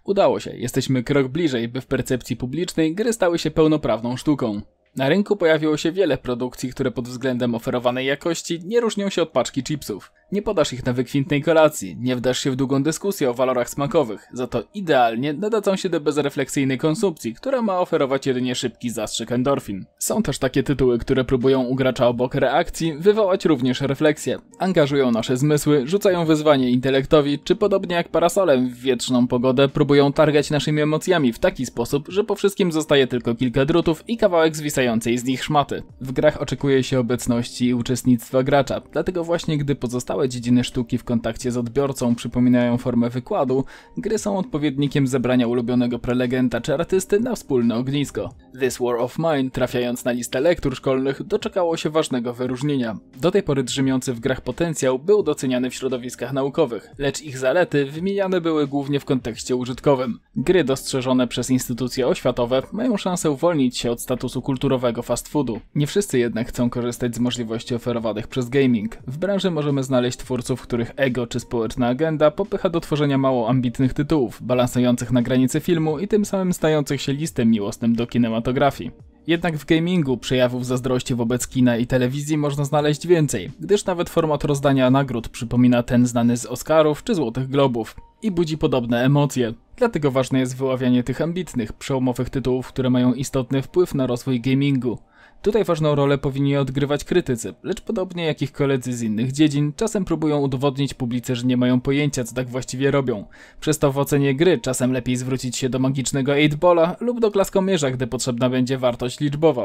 Udało się, jesteśmy krok bliżej, by w percepcji publicznej gry stały się pełnoprawną sztuką. Na rynku pojawiło się wiele produkcji, które pod względem oferowanej jakości nie różnią się od paczki chipsów. Nie podasz ich na wykwintnej kolacji, nie wdasz się w długą dyskusję o walorach smakowych, za to idealnie nadadzą się do bezrefleksyjnej konsumpcji, która ma oferować jedynie szybki zastrzyk endorfin. Są też takie tytuły, które próbują u gracza obok reakcji wywołać również refleksję. Angażują nasze zmysły, rzucają wyzwanie intelektowi, czy podobnie jak parasolem w wietrzną pogodę próbują targać naszymi emocjami w taki sposób, że po wszystkim zostaje tylko kilka drutów i kawałek zwisającej z nich szmaty. W grach oczekuje się obecności i uczestnictwa gracza, dlatego właśnie gdy pozostałe dziedziny sztuki w kontakcie z odbiorcą przypominają formę wykładu, gry są odpowiednikiem zebrania ulubionego prelegenta czy artysty na wspólne ognisko. This War of Mine, trafiając na listę lektur szkolnych, doczekało się ważnego wyróżnienia. Do tej pory drzemiący w grach potencjał był doceniany w środowiskach naukowych, lecz ich zalety wymieniane były głównie w kontekście użytkowym. Gry dostrzeżone przez instytucje oświatowe mają szansę uwolnić się od statusu kulturowego fast foodu. Nie wszyscy jednak chcą korzystać z możliwości oferowanych przez gaming. W branży możemy znaleźć twórców, których ego czy społeczna agenda popycha do tworzenia mało ambitnych tytułów, balansujących na granicy filmu i tym samym stających się listem miłosnym do kinematografii. Jednak w gamingu przejawów zazdrości wobec kina i telewizji można znaleźć więcej, gdyż nawet format rozdania nagród przypomina ten znany z Oscarów czy Złotych Globów i budzi podobne emocje. Dlatego ważne jest wyławianie tych ambitnych, przełomowych tytułów, które mają istotny wpływ na rozwój gamingu. Tutaj ważną rolę powinni odgrywać krytycy, lecz podobnie jak ich koledzy z innych dziedzin, czasem próbują udowodnić publice, że nie mają pojęcia, co tak właściwie robią. Przez to w ocenie gry czasem lepiej zwrócić się do magicznego 8-balla lub do klaskomierza, gdy potrzebna będzie wartość liczbowa.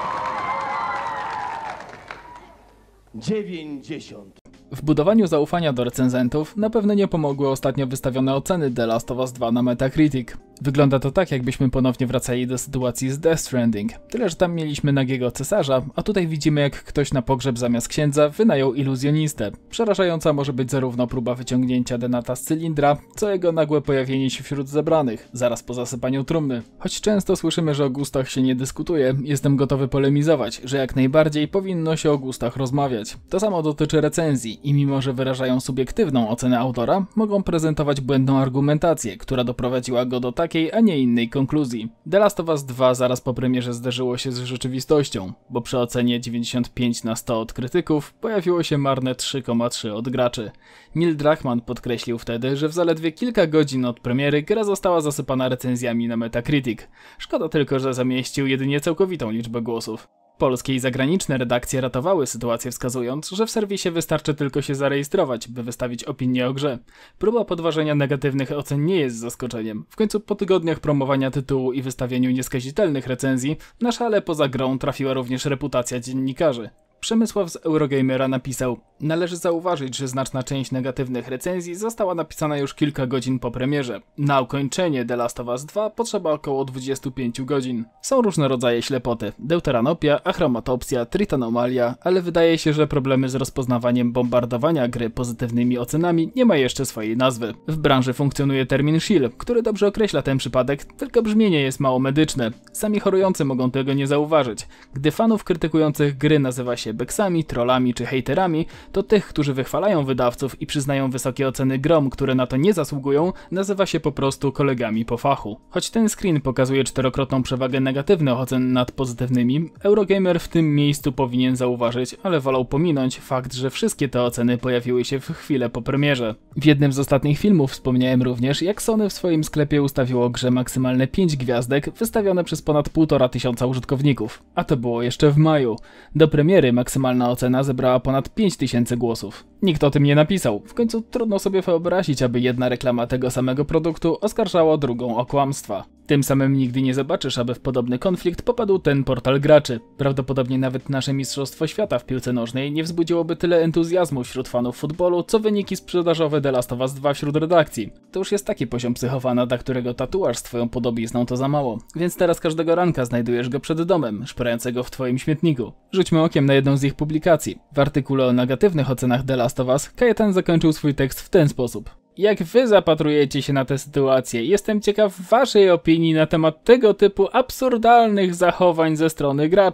90. W budowaniu zaufania do recenzentów na pewno nie pomogły ostatnio wystawione oceny The Last of Us 2 na Metacritic. Wygląda to tak, jakbyśmy ponownie wracali do sytuacji z Death Stranding, tyle że tam mieliśmy nagiego cesarza, a tutaj widzimy jak ktoś na pogrzeb zamiast księdza wynajął iluzjonistę. Przerażająca może być zarówno próba wyciągnięcia Denata z cylindra, co jego nagłe pojawienie się wśród zebranych, zaraz po zasypaniu trumny. Choć często słyszymy, że o gustach się nie dyskutuje, jestem gotowy polemizować, że jak najbardziej powinno się o gustach rozmawiać. To samo dotyczy recenzji i mimo, że wyrażają subiektywną ocenę autora, mogą prezentować błędną argumentację, która doprowadziła go do takiej, a nie innej konkluzji. The Last of Us 2 zaraz po premierze zderzyło się z rzeczywistością, bo przy ocenie 95 na 100 od krytyków pojawiło się marne 3,3 od graczy. Neil Druckmann podkreślił wtedy, że w zaledwie kilka godzin od premiery gra została zasypana recenzjami na Metacritic. Szkoda tylko, że zamieścił jedynie całkowitą liczbę głosów. Polskie i zagraniczne redakcje ratowały sytuację, wskazując, że w serwisie wystarczy tylko się zarejestrować, by wystawić opinię o grze. Próba podważenia negatywnych ocen nie jest zaskoczeniem. W końcu po tygodniach promowania tytułu i wystawieniu nieskazitelnych recenzji, na szale poza grą trafiła również reputacja dziennikarzy. Przemysław z Eurogamera napisał: należy zauważyć, że znaczna część negatywnych recenzji została napisana już kilka godzin po premierze. Na ukończenie The Last of Us 2 potrzeba około 25 godzin. Są różne rodzaje ślepoty: deuteranopia, achromatopsia, tritanomalia, ale wydaje się, że problemy z rozpoznawaniem bombardowania gry pozytywnymi ocenami nie ma jeszcze swojej nazwy. W branży funkcjonuje termin shill, który dobrze określa ten przypadek, tylko brzmienie jest mało medyczne. Sami chorujący mogą tego nie zauważyć. Gdy fanów krytykujących gry nazywa się beksami, trollami czy hejterami, to tych, którzy wychwalają wydawców i przyznają wysokie oceny grom, które na to nie zasługują, nazywa się po prostu kolegami po fachu. Choć ten screen pokazuje czterokrotną przewagę negatywnych ocen nad pozytywnymi, Eurogamer w tym miejscu powinien zauważyć, ale wolał pominąć fakt, że wszystkie te oceny pojawiły się w chwilę po premierze. W jednym z ostatnich filmów wspomniałem również, jak Sony w swoim sklepie ustawiło grze maksymalne 5 gwiazdek wystawione przez ponad 1500 użytkowników. A to było jeszcze w maju. Do premiery maksymalna ocena zebrała ponad 5000 głosów. Nikt o tym nie napisał. W końcu trudno sobie wyobrazić, aby jedna reklama tego samego produktu oskarżała drugą o kłamstwa. Tym samym nigdy nie zobaczysz, aby w podobny konflikt popadł ten portal graczy. Prawdopodobnie nawet nasze Mistrzostwo Świata w piłce nożnej nie wzbudziłoby tyle entuzjazmu wśród fanów futbolu, co wyniki sprzedażowe The Last of Us 2 wśród redakcji. To już jest taki poziom psychofana, dla którego tatuaż z twoją podobizną to za mało. Więc teraz każdego ranka znajdujesz go przed domem, szperającego w twoim śmietniku. Rzućmy okiem na jedną z ich publikacji. W artykule o negatywnych ocenach The Last of Us Kajetan zakończył swój tekst w ten sposób: jak wy zapatrujecie się na tę sytuację? Jestem ciekaw waszej opinii na temat tego typu absurdalnych zachowań ze strony graczy.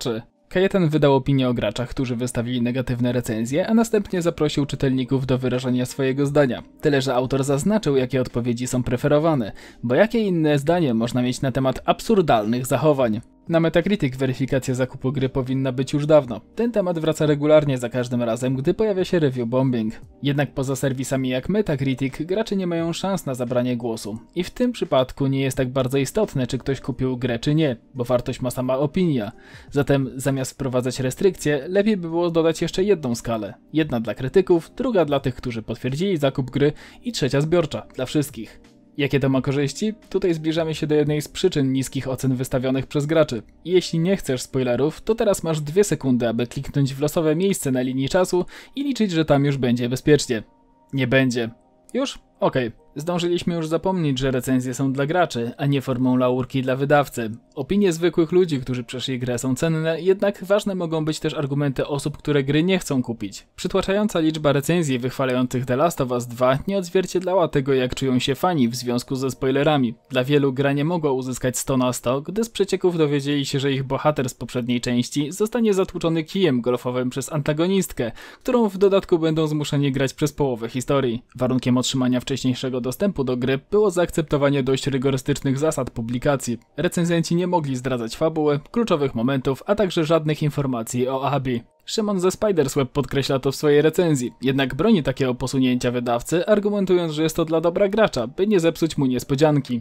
Kajetan wydał opinię o graczach, którzy wystawili negatywne recenzje, a następnie zaprosił czytelników do wyrażenia swojego zdania. Tyle, że autor zaznaczył, jakie odpowiedzi są preferowane, bo jakie inne zdanie można mieć na temat absurdalnych zachowań. Na Metacritic weryfikacja zakupu gry powinna być już dawno. Ten temat wraca regularnie za każdym razem, gdy pojawia się review bombing. Jednak poza serwisami jak Metacritic, gracze nie mają szans na zabranie głosu. I w tym przypadku nie jest tak bardzo istotne, czy ktoś kupił grę, czy nie, bo wartość ma sama opinia. Zatem zamiast wprowadzać restrykcje, lepiej by było dodać jeszcze jedną skalę. Jedna dla krytyków, druga dla tych, którzy potwierdzili zakup gry i trzecia zbiorcza, dla wszystkich. Jakie to ma korzyści? Tutaj zbliżamy się do jednej z przyczyn niskich ocen wystawionych przez graczy. I jeśli nie chcesz spoilerów, to teraz masz 2 sekundy, aby kliknąć w losowe miejsce na linii czasu i liczyć, że tam już będzie bezpiecznie. Nie będzie. Już? Okej. Zdążyliśmy już zapomnieć, że recenzje są dla graczy, a nie formą laurki dla wydawcy. Opinie zwykłych ludzi, którzy przeszli grę, są cenne, jednak ważne mogą być też argumenty osób, które gry nie chcą kupić. Przytłaczająca liczba recenzji wychwalających The Last of Us 2 nie odzwierciedlała tego, jak czują się fani w związku ze spoilerami. Dla wielu gra nie mogła uzyskać 100 na 100, gdy z przecieków dowiedzieli się, że ich bohater z poprzedniej części zostanie zatłuczony kijem golfowym przez antagonistkę, którą w dodatku będą zmuszeni grać przez połowę historii. Warunkiem otrzymania wcześniejszego dostępu do gry było zaakceptowanie dość rygorystycznych zasad publikacji. Recenzenci nie mogli zdradzać fabuły, kluczowych momentów, a także żadnych informacji o Abby. Szymon ze Spidersweb podkreśla to w swojej recenzji, jednak broni takiego posunięcia wydawcy, argumentując, że jest to dla dobra gracza, by nie zepsuć mu niespodzianki.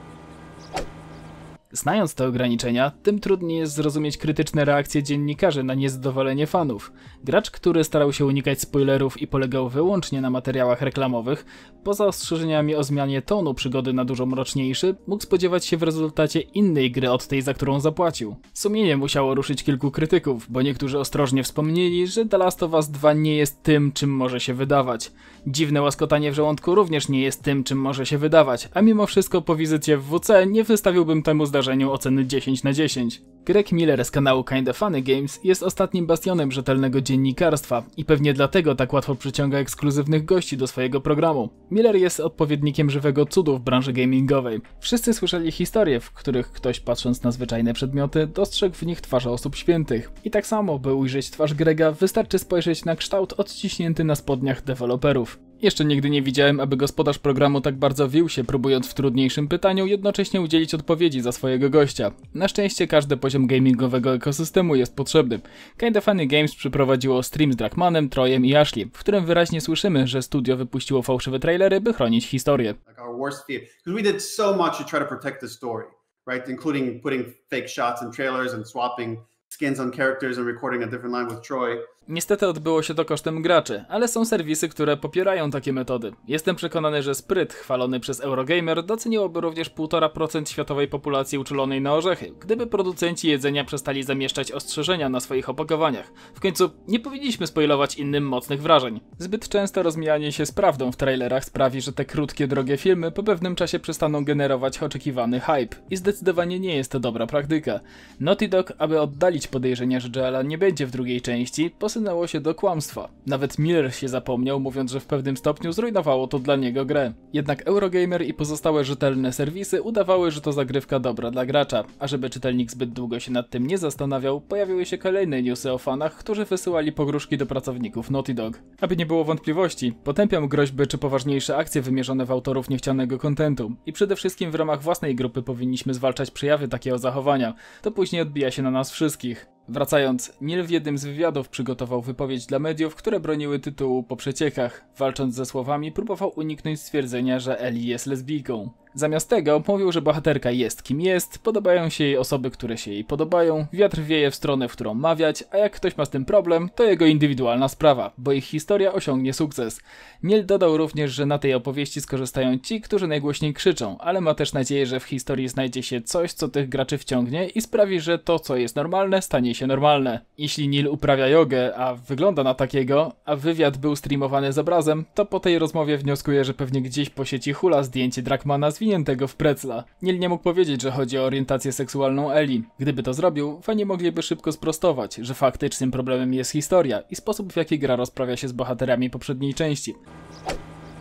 Znając te ograniczenia, tym trudniej jest zrozumieć krytyczne reakcje dziennikarzy na niezadowolenie fanów. Gracz, który starał się unikać spoilerów i polegał wyłącznie na materiałach reklamowych, poza ostrzeżeniami o zmianie tonu przygody na dużo mroczniejszy, mógł spodziewać się w rezultacie innej gry od tej, za którą zapłacił. Sumienie musiało ruszyć kilku krytyków, bo niektórzy ostrożnie wspomnieli, że The Last of Us 2 nie jest tym, czym może się wydawać. Dziwne łaskotanie w żołądku również nie jest tym, czym może się wydawać, a mimo wszystko po wizycie w WC nie wystawiłbym temu zdarzeniu oceny 10 na 10. Greg Miller z kanału Kinda Funny Games jest ostatnim bastionem rzetelnego dziennikarstwa i pewnie dlatego tak łatwo przyciąga ekskluzywnych gości do swojego programu. Miller jest odpowiednikiem żywego cudu w branży gamingowej. Wszyscy słyszeli historie, w których ktoś, patrząc na zwyczajne przedmioty, dostrzegł w nich twarze osób świętych. I tak samo, by ujrzeć twarz Grega, wystarczy spojrzeć na kształt odciśnięty na spodniach deweloperów. Jeszcze nigdy nie widziałem, aby gospodarz programu tak bardzo wił się, próbując w trudniejszym pytaniu jednocześnie udzielić odpowiedzi za swojego gościa. Na szczęście każdy poziom gamingowego ekosystemu jest potrzebny. Kinda Funny Games przeprowadziło stream z Drachmanem, Trojem i Ashley, w którym wyraźnie słyszymy, że studio wypuściło fałszywe trailery, by chronić historię. Our worst fear, because we did so much to try to protect the story, right? Including putting fake shots in trailers and swapping skins on characters and recording a different line with Troy. Niestety odbyło się to kosztem graczy, ale są serwisy, które popierają takie metody. Jestem przekonany, że spryt chwalony przez Eurogamer doceniłoby również 1,5% światowej populacji uczulonej na orzechy, gdyby producenci jedzenia przestali zamieszczać ostrzeżenia na swoich opakowaniach. W końcu nie powinniśmy spoilować innym mocnych wrażeń. Zbyt często rozmijanie się z prawdą w trailerach sprawi, że te krótkie, drogie filmy po pewnym czasie przestaną generować oczekiwany hype i zdecydowanie nie jest to dobra praktyka. Naughty Dog, aby oddalić podejrzenia, że Joela nie będzie w drugiej części, posunęło się do kłamstwa. Nawet Miller się zapomniał, mówiąc, że w pewnym stopniu zrujnowało to dla niego grę. Jednak Eurogamer i pozostałe rzetelne serwisy udawały, że to zagrywka dobra dla gracza. A żeby czytelnik zbyt długo się nad tym nie zastanawiał, pojawiły się kolejne newsy o fanach, którzy wysyłali pogróżki do pracowników Naughty Dog. Aby nie było wątpliwości, potępiam groźby czy poważniejsze akcje wymierzone w autorów niechcianego kontentu. I przede wszystkim w ramach własnej grupy powinniśmy zwalczać przejawy takiego zachowania. To później odbija się na nas wszystkich. Wracając, Neil w jednym z wywiadów przygotował wypowiedź dla mediów, które broniły tytułu po przeciekach. Walcząc ze słowami, próbował uniknąć stwierdzenia, że Ellie jest lesbijką. Zamiast tego mówił, że bohaterka jest kim jest, podobają się jej osoby, które się jej podobają, wiatr wieje w stronę, w którą ma wiać, a jak ktoś ma z tym problem, to jego indywidualna sprawa, bo ich historia osiągnie sukces. Neil dodał również, że na tej opowieści skorzystają ci, którzy najgłośniej krzyczą, ale ma też nadzieję, że w historii znajdzie się coś, co tych graczy wciągnie i sprawi, że to, co jest normalne, stanie się normalne. Jeśli Neil uprawia jogę, a wygląda na takiego, a wywiad był streamowany z obrazem, to po tej rozmowie wnioskuję, że pewnie gdzieś po sieci hula zdjęcie Drachmana zwiniętego w precla. Neil nie mógł powiedzieć, że chodzi o orientację seksualną Ellie. Gdyby to zrobił, fani mogliby szybko sprostować, że faktycznym problemem jest historia i sposób, w jaki gra rozprawia się z bohaterami poprzedniej części.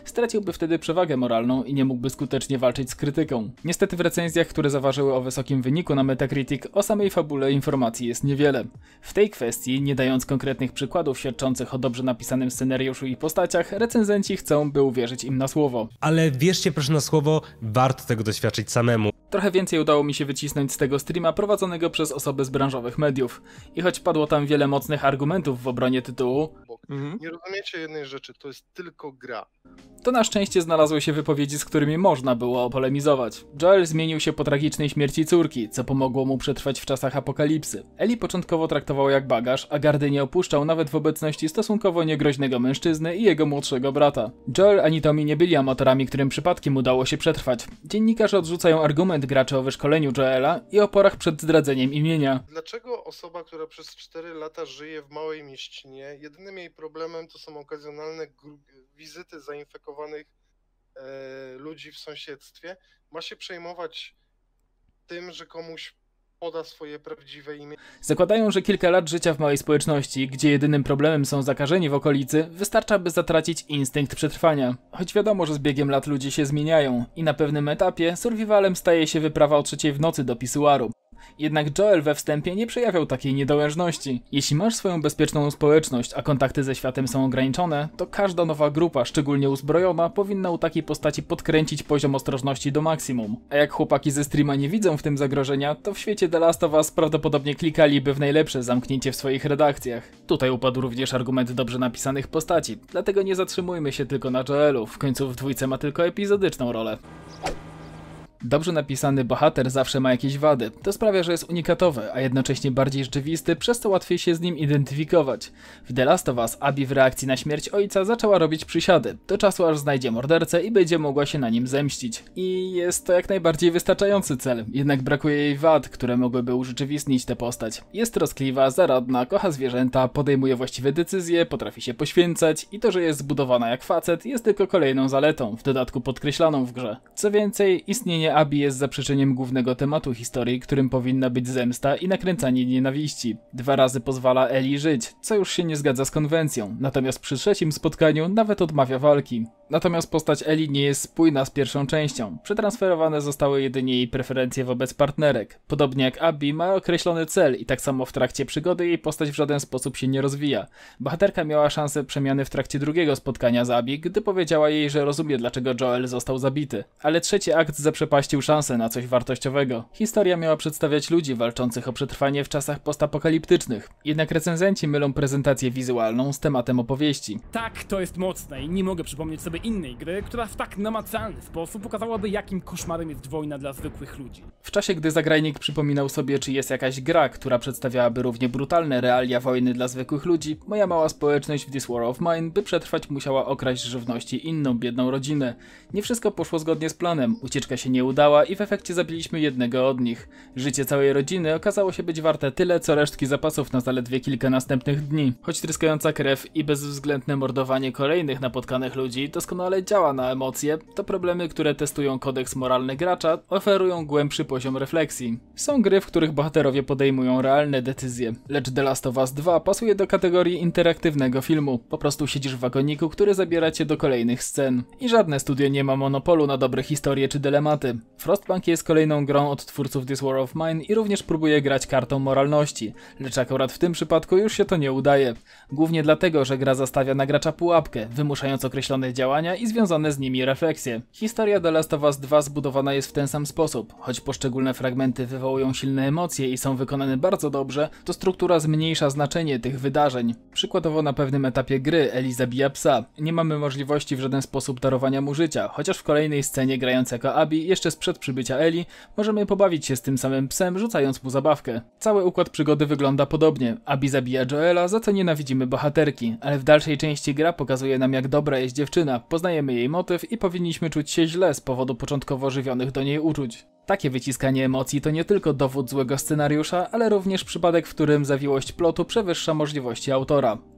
Straciłby wtedy przewagę moralną i nie mógłby skutecznie walczyć z krytyką. Niestety w recenzjach, które zaważyły o wysokim wyniku na Metacritic, o samej fabule informacji jest niewiele. W tej kwestii, nie dając konkretnych przykładów świadczących o dobrze napisanym scenariuszu i postaciach, recenzenci chcą, by uwierzyć im na słowo. Ale wierzcie proszę na słowo, warto tego doświadczyć samemu. Trochę więcej udało mi się wycisnąć z tego streama prowadzonego przez osoby z branżowych mediów. I choć padło tam wiele mocnych argumentów w obronie tytułu, Nie rozumiecie jednej rzeczy, to jest tylko gra. to na szczęście znalazły się wypowiedzi, z którymi można było polemizować. Joel zmienił się po tragicznej śmierci córki, co pomogło mu przetrwać w czasach apokalipsy. Ellie początkowo traktował jak bagaż, a gardy nie opuszczał nawet w obecności stosunkowo niegroźnego mężczyzny i jego młodszego brata. Joel ani Tommy nie byli amatorami, którym przypadkiem udało się przetrwać. Dziennikarze odrzucają argument graczy o wyszkoleniu Joela i oporach przed zdradzeniem imienia. Dlaczego osoba, która przez 4 lata żyje w małej mieścinie, jedynym jej problemem to są okazjonalne wizyty zainfekowanych ludzi w sąsiedztwie, ma się przejmować tym, że komuś poda swoje prawdziwe imię? Zakładają, że kilka lat życia w małej społeczności, gdzie jedynym problemem są zakażeni w okolicy, wystarcza, by zatracić instynkt przetrwania. Choć wiadomo, że z biegiem lat ludzie się zmieniają i na pewnym etapie survivalem staje się wyprawa o 3:00 w nocy do pisuaru. Jednak Joel we wstępie nie przejawiał takiej niedołężności. Jeśli masz swoją bezpieczną społeczność, a kontakty ze światem są ograniczone, to każda nowa grupa, szczególnie uzbrojona, powinna u takiej postaci podkręcić poziom ostrożności do maksimum. A jak chłopaki ze streama nie widzą w tym zagrożenia, to w świecie The Last of Us prawdopodobnie klikaliby w najlepsze zamknięcie w swoich redakcjach. Tutaj upadł również argument dobrze napisanych postaci, dlatego nie zatrzymujmy się tylko na Joelu, w końcu w dwójce ma tylko epizodyczną rolę. Dobrze napisany bohater zawsze ma jakieś wady. To sprawia, że jest unikatowy, a jednocześnie bardziej rzeczywisty, przez co łatwiej się z nim identyfikować. W The Last of Us Abby w reakcji na śmierć ojca zaczęła robić przysiady, do czasu aż znajdzie mordercę i będzie mogła się na nim zemścić. I jest to jak najbardziej wystarczający cel, jednak brakuje jej wad, które mogłyby urzeczywistnić tę postać. Jest troskliwa, zaradna, kocha zwierzęta, podejmuje właściwe decyzje, potrafi się poświęcać i to, że jest zbudowana jak facet, jest tylko kolejną zaletą, w dodatku podkreślaną w grze. Co więcej, istnienie Abby jest zaprzeczeniem głównego tematu historii, którym powinna być zemsta i nakręcanie nienawiści. 2 razy pozwala Ellie żyć, co już się nie zgadza z konwencją, natomiast przy 3. spotkaniu nawet odmawia walki. Natomiast postać Ellie nie jest spójna z pierwszą częścią. Przetransferowane zostały jedynie jej preferencje wobec partnerek. Podobnie jak Abby ma określony cel i tak samo w trakcie przygody jej postać w żaden sposób się nie rozwija. Bohaterka miała szansę przemiany w trakcie 2. spotkania z Abby, gdy powiedziała jej, że rozumie, dlaczego Joel został zabity. Ale 3. akt zaprzepaścił szansę na coś wartościowego. Historia miała przedstawiać ludzi walczących o przetrwanie w czasach postapokaliptycznych. Jednak recenzenci mylą prezentację wizualną z tematem opowieści. Tak, to jest mocne i nie mogę przypomnieć sobie innej gry, która w tak namacalny sposób pokazałaby, jakim koszmarem jest wojna dla zwykłych ludzi. W czasie, gdy zagrajnik przypominał sobie, czy jest jakaś gra, która przedstawiałaby równie brutalne realia wojny dla zwykłych ludzi, moja mała społeczność w This War of Mine, by przetrwać, musiała okraść żywności inną biedną rodzinę. Nie wszystko poszło zgodnie z planem, ucieczka się nie udała i w efekcie zabiliśmy jednego od nich. Życie całej rodziny okazało się być warte tyle, co resztki zapasów na zaledwie kilka następnych dni. Choć tryskająca krew i bezwzględne mordowanie kolejnych napotkanych ludzi doskonale działa na emocje, to problemy, które testują kodeks moralny gracza, oferują głębszy poziom refleksji. Są gry, w których bohaterowie podejmują realne decyzje, lecz The Last of Us 2 pasuje do kategorii interaktywnego filmu. Po prostu siedzisz w wagoniku, który zabiera cię do kolejnych scen. I żadne studio nie ma monopolu na dobre historie czy dylematy. Frostpunk jest kolejną grą od twórców This War of Mine i również próbuje grać kartą moralności, lecz akurat w tym przypadku już się to nie udaje. Głównie dlatego, że gra zastawia na gracza pułapkę, wymuszając określone działania i związane z nimi refleksje. Historia The Last of Us 2 zbudowana jest w ten sam sposób. Choć poszczególne fragmenty wywołują silne emocje i są wykonane bardzo dobrze, to struktura zmniejsza znaczenie tych wydarzeń. Przykładowo na pewnym etapie gry Ellie zabija psa. Nie mamy możliwości w żaden sposób darowania mu życia, chociaż w kolejnej scenie grając jako Abby jeszcze sprzed przybycia Ellie możemy pobawić się z tym samym psem, rzucając mu zabawkę. Cały układ przygody wygląda podobnie. Abby zabija Joela, za co nienawidzimy bohaterki, ale w dalszej części gra pokazuje nam, jak dobra jest dziewczyna, poznajemy jej motyw i powinniśmy czuć się źle z powodu początkowo żywionych do niej uczuć. Takie wyciskanie emocji to nie tylko dowód złego scenariusza, ale również przypadek, w którym zawiłość plotu przewyższa możliwości autora.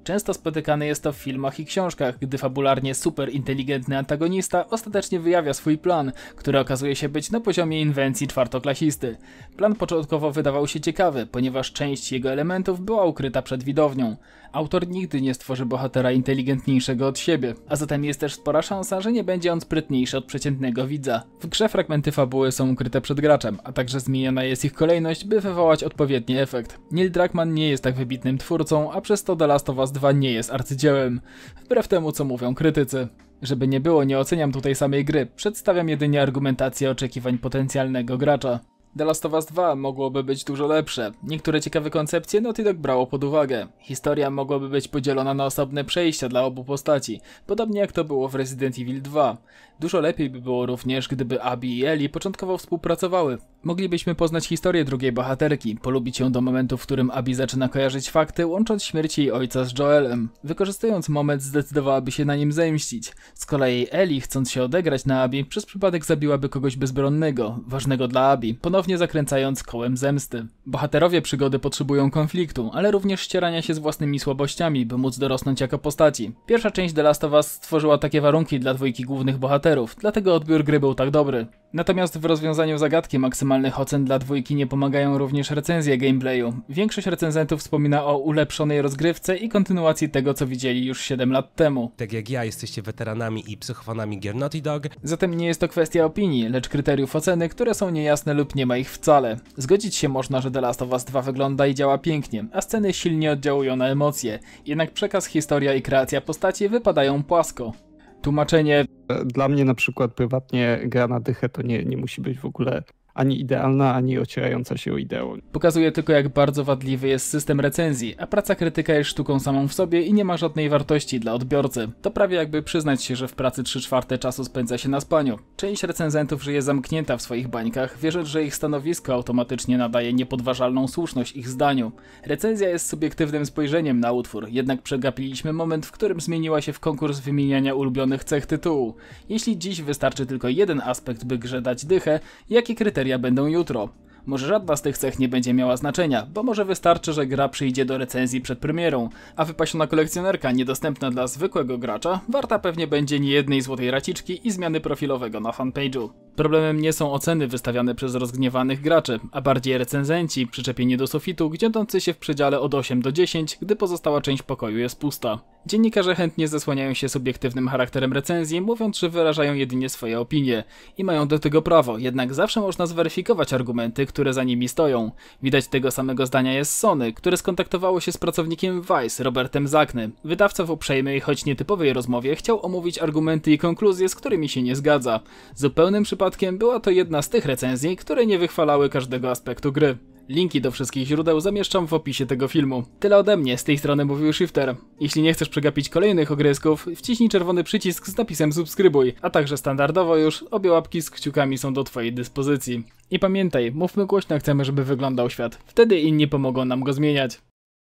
Często spotykane jest to w filmach i książkach, gdy fabularnie super inteligentny antagonista ostatecznie wyjawia swój plan, który okazuje się być na poziomie inwencji czwartoklasisty. Plan początkowo wydawał się ciekawy, ponieważ część jego elementów była ukryta przed widownią. Autor nigdy nie stworzy bohatera inteligentniejszego od siebie, a zatem jest też spora szansa, że nie będzie on sprytniejszy od przeciętnego widza. W grze fragmenty fabuły są ukryte przed graczem, a także zmieniona jest ich kolejność, by wywołać odpowiedni efekt. Neil Druckmann nie jest tak wybitnym twórcą, a przez to The Last of Us 2 nie jest arcydziełem, wbrew temu co mówią krytycy. Żeby nie było, nie oceniam tutaj samej gry, przedstawiam jedynie argumentację oczekiwań potencjalnego gracza. The Last of Us 2 mogłoby być dużo lepsze. Niektóre ciekawe koncepcje Naughty Dog brało pod uwagę. Historia mogłaby być podzielona na osobne przejścia dla obu postaci, podobnie jak to było w Resident Evil 2. Dużo lepiej by było również, gdyby Abby i Ellie początkowo współpracowały. Moglibyśmy poznać historię drugiej bohaterki, polubić ją do momentu, w którym Abby zaczyna kojarzyć fakty, łącząc śmierć jej ojca z Joelem. Wykorzystując moment, zdecydowałaby się na nim zemścić. Z kolei Ellie, chcąc się odegrać na Abby, przez przypadek zabiłaby kogoś bezbronnego, ważnego dla Abby, ponownie zakręcając kołem zemsty. Bohaterowie przygody potrzebują konfliktu, ale również ścierania się z własnymi słabościami, by móc dorosnąć jako postaci. Pierwsza część The Last of Us stworzyła takie warunki dla dwójki głównych bohaterów, dlatego odbiór gry był tak dobry. Natomiast w rozwiązaniu zagadki maksymalnych ocen dla dwójki nie pomagają również recenzje gameplayu. Większość recenzentów wspomina o ulepszonej rozgrywce i kontynuacji tego, co widzieli już 7 lat temu. Tak jak ja, jesteście weteranami i psychofanami gier Naughty Dog. Zatem nie jest to kwestia opinii, lecz kryteriów oceny, które są niejasne lub nie ma ich wcale. Zgodzić się można, że The Last of Us 2 wygląda i działa pięknie, a sceny silnie oddziałują na emocje. Jednak przekaz, historia i kreacja postaci wypadają płasko. Tłumaczenie... Dla mnie na przykład prywatnie gra na dychę to nie musi być w ogóle ani idealna, ani ocierająca się o ideą. Pokazuje tylko, jak bardzo wadliwy jest system recenzji, a praca krytyka jest sztuką samą w sobie i nie ma żadnej wartości dla odbiorcy. To prawie jakby przyznać się, że w pracy 3/4 czasu spędza się na spaniu. Część recenzentów żyje zamknięta w swoich bańkach, wierząc, że ich stanowisko automatycznie nadaje niepodważalną słuszność ich zdaniu. Recenzja jest subiektywnym spojrzeniem na utwór, jednak przegapiliśmy moment, w którym zmieniła się w konkurs wymieniania ulubionych cech tytułu. Jeśli dziś wystarczy tylko jeden aspekt, by grze dać dychę, jakie kryteria będą jutro? Może żadna z tych cech nie będzie miała znaczenia, bo może wystarczy, że gra przyjdzie do recenzji przed premierą, a wypasiona kolekcjonerka niedostępna dla zwykłego gracza warta pewnie będzie niejednej złotej raciczki i zmiany profilowego na fanpage'u. Problemem nie są oceny wystawiane przez rozgniewanych graczy, a bardziej recenzenci przyczepieni do sufitu, gniotący się w przedziale od 8 do 10, gdy pozostała część pokoju jest pusta. Dziennikarze chętnie zasłaniają się subiektywnym charakterem recenzji, mówiąc, że wyrażają jedynie swoje opinie i mają do tego prawo, jednak zawsze można zweryfikować argumenty, które za nimi stoją. Widać tego samego zdania jest Sony, które skontaktowało się z pracownikiem Vice, Robertem Zachny. Wydawca w uprzejmej, choć nietypowej rozmowie chciał omówić argumenty i konkluzje, z którymi się nie zgadza. Zupełnym przypadkiem była to jedna z tych recenzji, które nie wychwalały każdego aspektu gry. Linki do wszystkich źródeł zamieszczam w opisie tego filmu. Tyle ode mnie, z tej strony mówił Shifter. Jeśli nie chcesz przegapić kolejnych ogrysków, wciśnij czerwony przycisk z napisem subskrybuj, a także standardowo już obie łapki z kciukami są do twojej dyspozycji. I pamiętaj, mówmy głośno, chcemy, żeby wyglądał świat. Wtedy inni pomogą nam go zmieniać.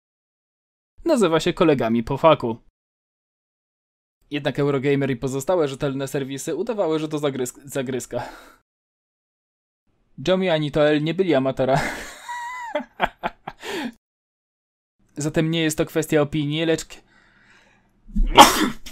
Nazywa się kolegami po faku. Jednak Eurogamer i pozostałe rzetelne serwisy udawały, że to zagryzka. Jomi ani Toel nie byli amatora. Zatem nie jest to kwestia opinii, lecz...